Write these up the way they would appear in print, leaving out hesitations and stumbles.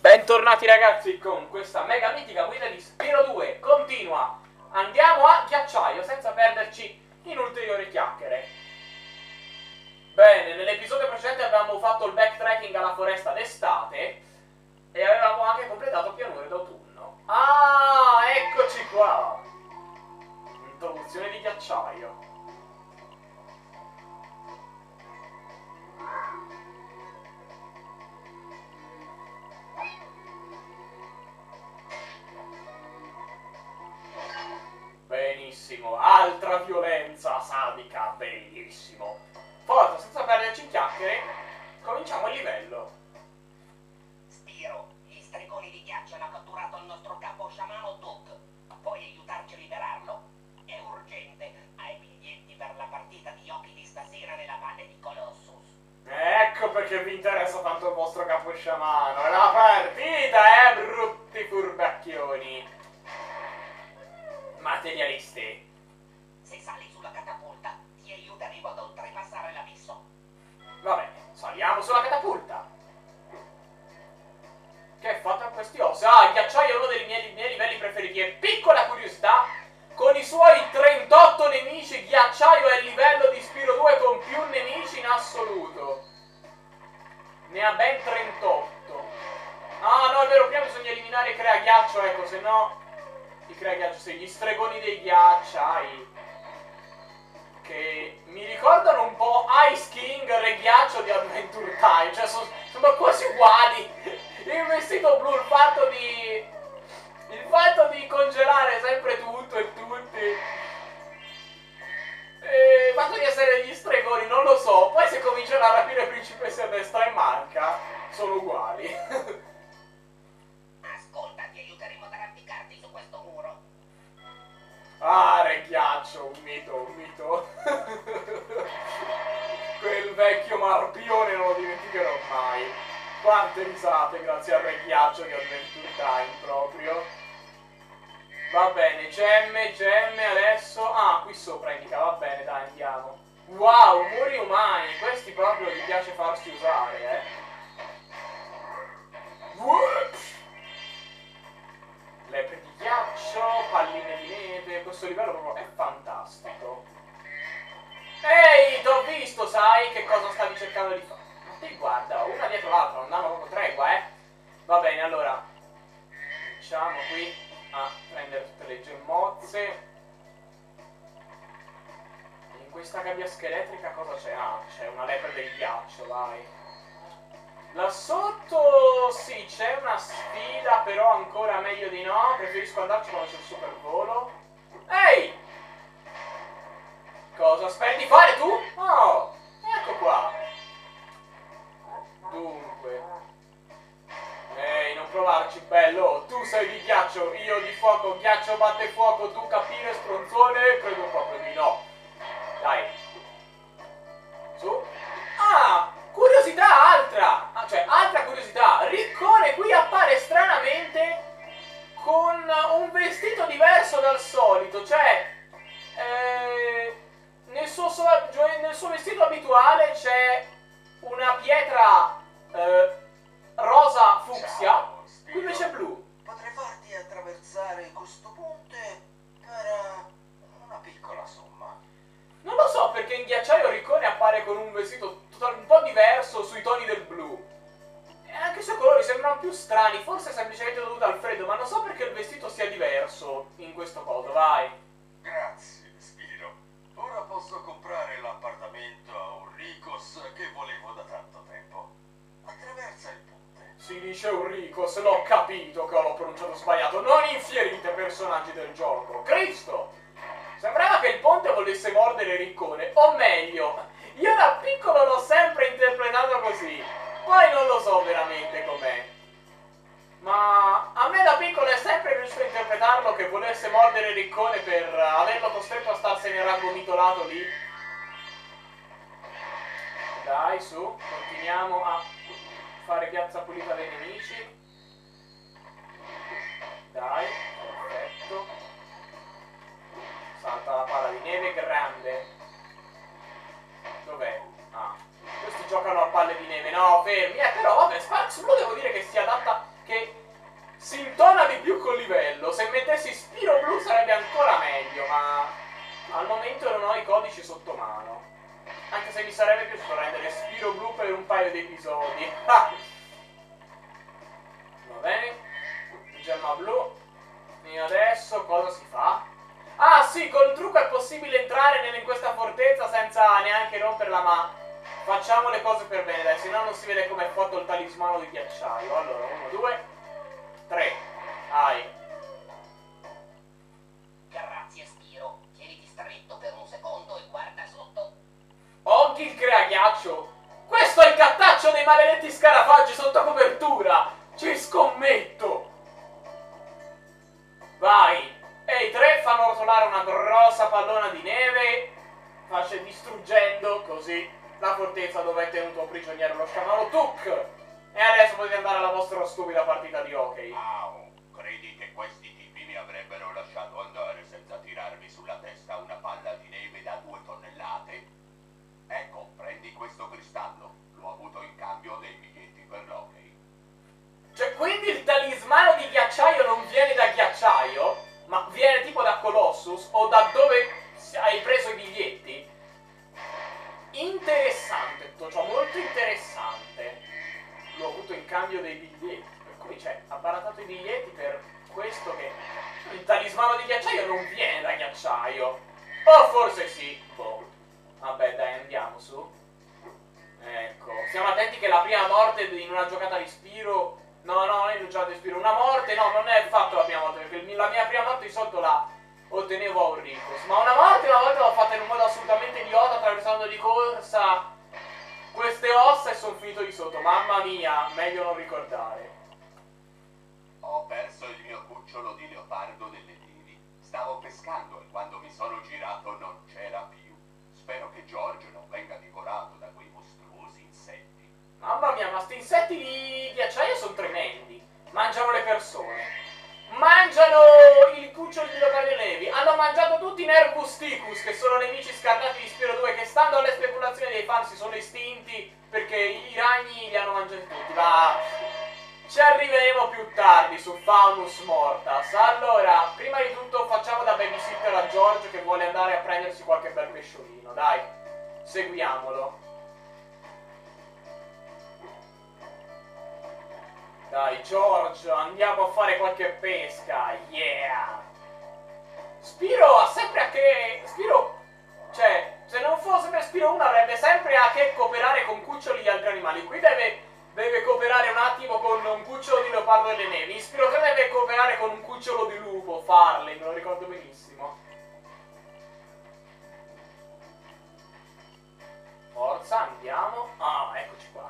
Bentornati ragazzi con questa mega mitica guida di Spyro 2. Continua. Andiamo a ghiacciaio senza perderci in ulteriori chiacchiere. Bene, nell'episodio precedente avevamo fatto il backtracking alla foresta d'estate e avevamo anche completato pianure d'autunno. Ah, eccoci qua. Introduzione di ghiacciaio. Benissimo, altra violenza sadica, bellissimo. Forza, senza perderci in chiacchiere, cominciamo il livello. Spyro, gli stregoni di ghiaccio hanno catturato il nostro capo sciamano Duck. Puoi aiutarci a liberarlo? È urgente, hai biglietti per la partita di hockey di stasera nella valle di Colossus. Ecco perché vi interessa tanto il vostro capo sciamano. La partita, brutti furbacchioni. Materialisti. Se sali sulla catapulta, ti aiuteremo ad oltrepassare l'abisso. Va bene, saliamo sulla catapulta. Che è fatta in questi ossi? Ah, il ghiacciaio è uno dei miei livelli preferiti. E piccola curiosità, con i suoi 38 nemici, il ghiacciaio è il livello di Spyro 2 con più nemici in assoluto. Ne ha ben 38. Ah, no, è vero, prima bisogna eliminare i crea ghiaccio, ecco, se no... I crea ghiaccio, sì, gli stregoni dei ghiacciai. Che mi ricordano un po' Ice King e Ghiaccio di Adventure Time. Cioè, sono quasi uguali. Il vestito blu, il fatto di congelare sempre tutto e tutti. Il fatto di essere degli stregoni, non lo so. Poi se cominciano a rapire principesse a destra e manca, sono uguali. Ascolta, ti aiuteremo ad arrampicarti su questo muro. Ah, Re Ghiaccio, un mito, un mito. Quel vecchio marpione non lo dimenticherò mai. Quante risate grazie al Re Ghiaccio di Adventure Time proprio. Va bene, gemme adesso. Ah, qui sopra indica, va bene, dai, andiamo. Wow, muri umani, questi proprio gli piace farsi usare, Lepre di ghiaccio, palline di neve, questo livello proprio è fantastico. Ehi, t'ho visto, sai che cosa stavi cercando di fare? Ma te guarda, una dietro l'altra, non danno proprio tregua, Va bene, allora, cominciamo qui a prendere tutte le gemmozze. In questa gabbia scheletrica cosa c'è? Ah, c'è una lepre del ghiaccio, vai. Là sotto sì, c'è una sfida, però ancora meglio di no. Preferisco andarci quando c'è il super volo. Ehi! Cosa speri di fare tu? Oh, ecco qua. Dunque. Ehi, non provarci, bello. Tu sei di ghiaccio, io di fuoco. Ghiaccio batte fuoco, tu capire, stronzone? Credo proprio di no. Dai. Su. Ah! Curiosità altra! Cioè, altra curiosità. Riccone qui appare stranamente con un vestito diverso dal solito. Cioè, nel suo vestito abituale c'è una pietra rosa fucsia. Qui invece è blu. Potrei farti attraversare questo ponte per una piccola somma. Non lo so perché in ghiacciaio Riccone appare con un vestito un po' diverso sui toni del blu. E anche i suoi colori sembrano più strani, forse è semplicemente dovuto al freddo, ma non so perché il vestito sia diverso in questo coso, vai. Grazie, Spyro. Ora posso comprare l'appartamento a Ulricos che volevo da tanto tempo. Attraversa il ponte. Si dice Ulricos, l'ho capito che l'ho pronunciato sbagliato. Non infierite personaggi del gioco. Cristo! Sembrava che il ponte volesse mordere Riccone, o meglio, io da piccolo l'ho sempre interpretato così, poi non lo so veramente com'è. Ma a me da piccolo è sempre piaciuto interpretarlo che volesse mordere Riccone per averlo costretto a starsene raggomitolato lì. Dai, su, continuiamo a fare piazza pulita dei nemici. Dai, perfetto. Salta la palla di neve grande. Dov'è? Ah, questi giocano a palle di neve. No, fermi. Però vabbè, Sparks Blue devo dire che si adatta. Che mi sarebbe piaciuto rendere Spiro blu per un paio di episodi. Va bene. Gemma blu. E adesso cosa si fa? Ah sì, col trucco è possibile entrare in questa fortezza senza neanche romperla, ma facciamo le cose per bene, dai, se no non si vede come è fatto il talismano di ghiacciaio. Allora, 1, 2, 3. Vai. Grazie, Spiro. Tieniti stretto per un secondo e guarda sotto. Oggi il creaghiaccio. Questo è il cattaccio dei maledetti scarafaggi sotto copertura. Ci scommetto. Vai. E i tre fanno rotolare una grossa pallona di neve, distruggendo così la fortezza dove è tenuto prigioniero lo sciamano Tuk. E adesso potete andare alla vostra stupida partita di hockey. Au, credi che questi tipi mi avrebbero lasciato andare senza tirarmi sulla testa una palla di neve da 2 tonnellate? Ecco, prendi questo cristallo. L'ho avuto in cambio dei biglietti per l'hockey. Cioè, quindi il talismano di ghiacciaio non viene da ghiacciaio, ma viene tipo da Colossus, o da dove hai preso i biglietti? Interessante, tutto ciò, molto interessante. L'ho avuto in cambio dei biglietti, per cui, cioè, ha baratato i biglietti per questo che il talismano di ghiacciaio non viene da ghiacciaio. O forse sì, boh. Vabbè, dai, andiamo su. Ecco, stiamo attenti che la prima morte in una giocata di Spiro... No, non è giocata di Spiro, una morte, no, non è fatto la prima morte, perché la mia prima morte di solito la ottenevo a Ulricos. Ma una morte una volta l'ho fatta in un modo assolutamente idiota, attraversando di corsa queste ossa e sono finito di sotto. Mamma mia, meglio non ricordare. Ho perso il mio cucciolo di leopardo nelle nevi. Stavo pescando e quando mi sono girato non c'era più. Spero che George non venga divorato da quei mostruosi insetti. Mamma mia, ma sti insetti di ghiacciaio sono tremendi. Mangiano le persone. Mangiano i cuccioli di leopardi e nevi. Hanno mangiato tutti i Nervusticus, che sono nemici scartati di Spiro 2, che stando alle speculazioni dei fan si sono estinti perché i ragni li hanno mangiati tutti. Ma ci arriveremo più tardi su Faunus Mortas. Allora, prima di tutto facciamo da babysitter a George che vuole andare a prendersi qualche bel pesciolino. Dai, seguiamolo. Dai, George, andiamo a fare qualche pesca, yeah! Spiro ha sempre a che... Spiro... Cioè, se non fosse per Spiro 1 avrebbe sempre a che cooperare con cuccioli di altri animali. Qui deve cooperare un attimo con un cucciolo di leopardo delle nevi. In Spiro 3 deve cooperare con un cucciolo di lupo, Farley, me lo ricordo benissimo. Forza, andiamo. Ah, eccoci qua.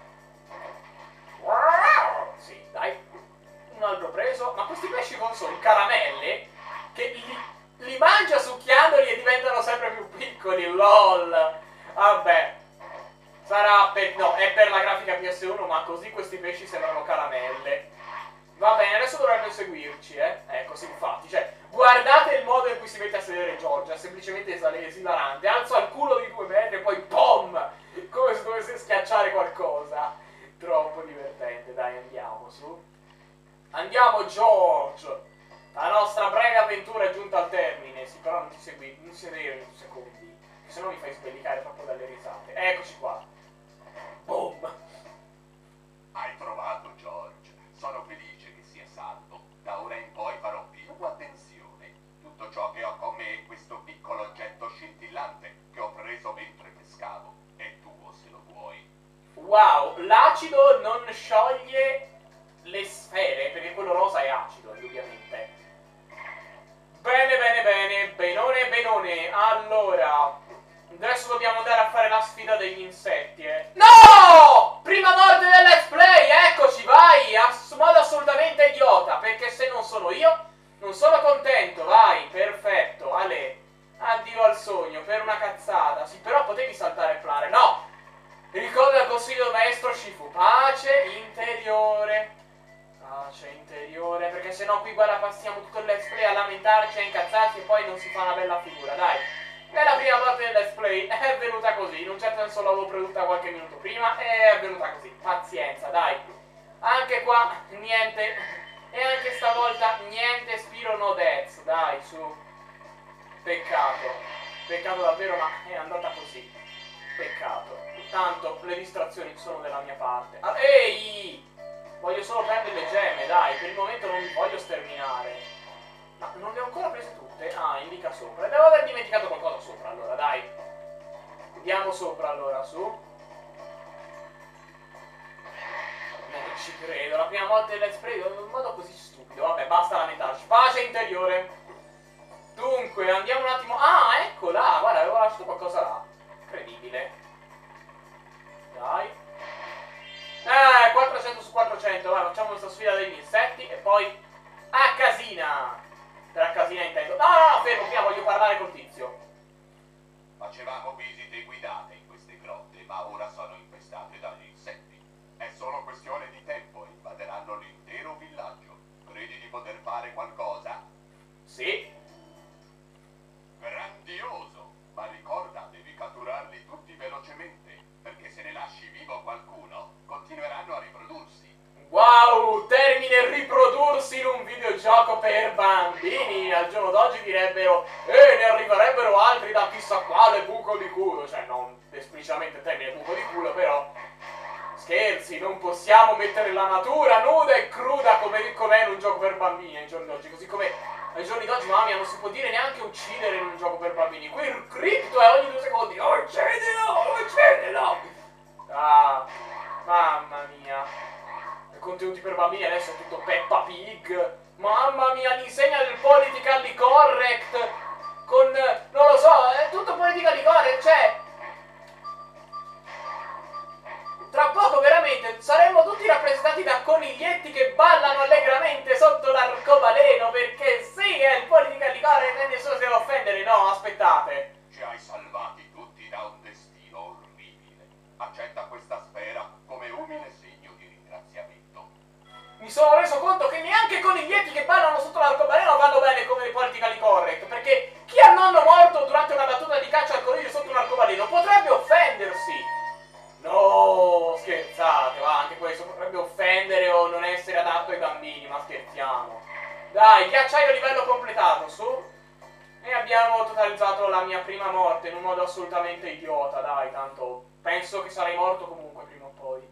Sì, dai. Un altro preso. Ma questi pesci cosa sono? Caramelle? Che li mangia succhiandoli e diventano sempre più piccoli. LOL. Vabbè. Sarà per... no, è per la grafica PS1, ma così questi pesci sembrano caramelle. Va bene, adesso dovrebbe seguirci, Ecco, sì, infatti. Cioè, guardate il modo in cui si mette a sedere Giorgia. È semplicemente esilarante. Alza il culo di 2 metri e poi POM! Come se dovesse schiacciare qualcosa. Troppo divertente, dai, andiamo su. Andiamo, George! La nostra breve avventura è giunta al termine. Sì, però non ti segui, non sedere in 2 secondi, se no mi fai sbellicare proprio dalle risate. Eccoci qua. Boom! Hai trovato George. Sono felice che sia salvo. Da ora in poi farò più attenzione. Tutto ciò che ho con me è questo piccolo oggetto scintillante che ho preso mentre pescavo. È tuo se lo vuoi. Wow, l'acido non scioglie le sfere, perché quello rosa è acido, indubbiamente. Bene, bene, bene, benone, benone. Allora, adesso dobbiamo andare a fare la sfida degli insetti, No! Prima morte del let's play, eccoci, vai, modo assolutamente idiota, perché se non sono io, non sono contento, vai, perfetto, Ale. Addio al sogno, per una cazzata. Sì, però potevi saltare e plane, no! Ricorda il consiglio del maestro Shifu, pace interiore. Pace interiore, perché sennò qui guarda passiamo tutto il let's play a lamentarci, a incazzarci e poi non si fa una bella figura, dai. È la prima parte del let's play, è venuta così, in un certo senso l'avevo preduta qualche minuto prima e è venuta così, pazienza, dai. Anche qua, niente, e anche stavolta niente Spiro no deaths, dai, su. Peccato, peccato davvero, ma è andata così. Peccato. Tanto le distrazioni sono della mia parte. Ah, ehi! Voglio solo prendere le gemme, dai, per il momento non vi voglio sterminare. Ma non le ho ancora prese tutte? Ah, indica sopra. Devo aver dimenticato qualcosa sopra, allora, dai. Andiamo sopra, allora, su. Non ci credo, la prima volta del let's play in un modo così stupido. Vabbè, basta lamentarci. Pace interiore. Dunque, andiamo un attimo. Ah, eccola! Guarda, avevo lasciato qualcosa là. Incredibile. Dai. 400 su 400. Vai, facciamo questa sfida degli insetti e poi a casina. Per a casina intendo. No, fermo, prima voglio parlare col tizio. Facevamo visite guidate in queste grotte, ma ora sono infestate dagli insetti. È solo questione di tempo e invaderanno l'intero villaggio. Credi di poter fare qualcosa? Sì. Grandioso! Ma ricorda, devi catturarli tutti velocemente, perché se ne lasci vivo qualcuno, continueranno a riprodursi. Wow, termine riprodursi in un videogioco per bambini. Al giorno d'oggi direbbero ne arriverebbero altri da chissà quale buco di culo. Cioè, non esplicitamente il termine buco di culo, però scherzi, non possiamo mettere la natura nuda e cruda come è in un gioco per bambini ai giorni d'oggi. Così come ai giorni d'oggi, mamma mia, non si può dire neanche uccidere in un gioco per bambini. Qui il cripto è ogni 2 secondi. Uccidilo, uccidilo. Ah, mamma mia. Contenuti per bambini adesso è tutto Peppa Pig. Mamma mia, l'insegna del politically correct con, non lo so, è tutto politically correct, cioè tra poco veramente saremmo tutti rappresentati da coniglietti che ballano allegramente sotto l'arcobaleno, perché sì, è il politically correct e nessuno si deve offendere. No, aspettate, Ci hai salvati tutti da un destino orribile. Accetta questa sfera come umile segno di ringraziamento. mi sono reso conto che neanche coniglietti che ballano sotto l'arcobaleno vanno bene come politically correct, perché chi ha nonno morto durante una battuta di caccia al coniglio sotto un arcobaleno potrebbe offendersi. No, scherzate, va, anche questo potrebbe offendere o non essere adatto ai bambini, ma scherziamo. Dai, ghiacciaio livello completato, su. E abbiamo totalizzato la mia prima morte in un modo assolutamente idiota, dai, tanto penso che sarei morto comunque prima o poi.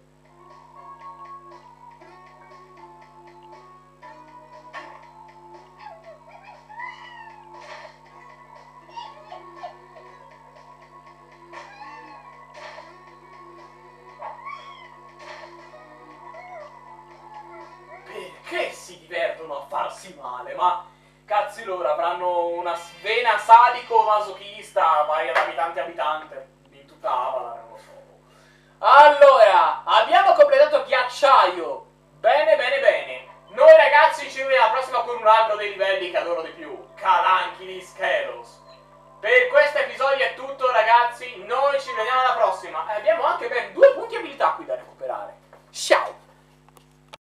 Perché si divertono a farsi male? Ma cazzi loro avranno una vena sadico-masochista vari ad abitante in tutta Avalar, non lo so. Allora, abbiamo completato ghiacciaio. Bene, bene, bene. Noi ragazzi ci vediamo alla prossima con un altro dei livelli che adoro di più, Calanchi di Schelos. Per questo episodio è tutto ragazzi, noi ci vediamo alla prossima. Abbiamo anche ben 2 punti abilità qui da recuperare. Ciao!